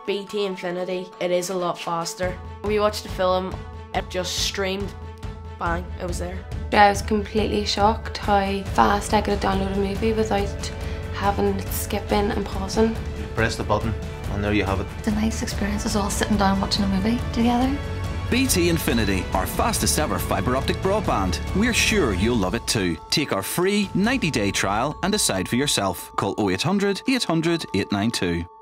BT Infinity, it is a lot faster. We watched the film, it just streamed, bang, it was there. I was completely shocked how fast I could download a movie without having skipping and pausing. You press the button and there you have it. It's a nice experience, us all sitting down watching a movie together. BT Infinity, our fastest ever fibre optic broadband. We're sure you'll love it too. Take our free 90-day trial and decide for yourself. Call 0800 800 892.